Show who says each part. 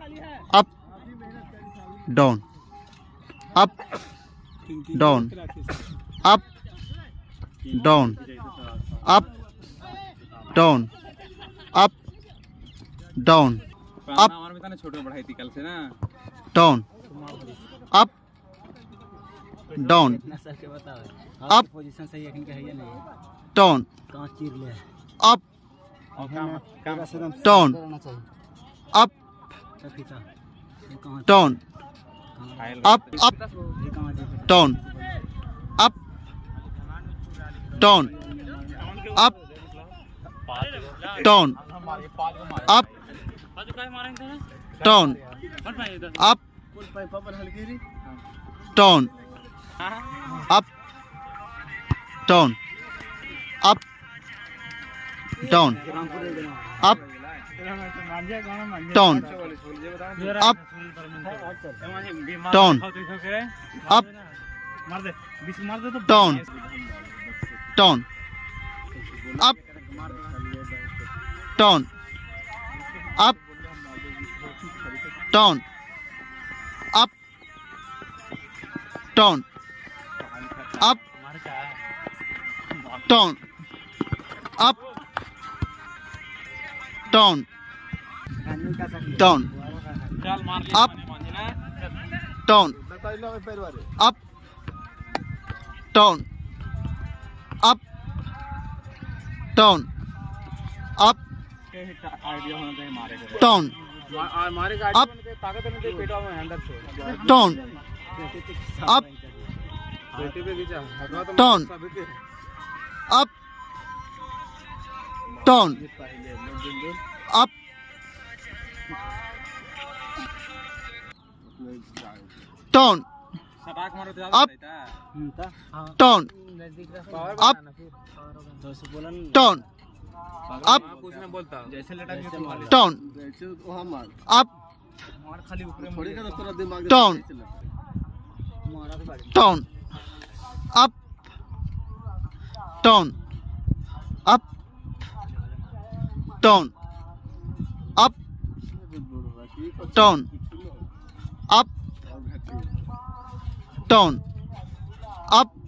Speaker 1: up, down, up, down, up, down, up, down, up, down, up, down, up, down, up,
Speaker 2: position सही है कि है या नहीं
Speaker 1: down,
Speaker 2: कहां चीर ले
Speaker 1: up, down, up, down, up, up, down, up, down, up, down, up, down, up, down, up, down, up, down, up, down, up, down, up, down, down, up, down, up, down, up, down, up, down, up, down, down, up, down, up, down, up, down, up, down, up, down, up, down, up, down, up, down, up, down, up, down, up, down, up, down, down, up, down, up, down, up, down, up, down, up,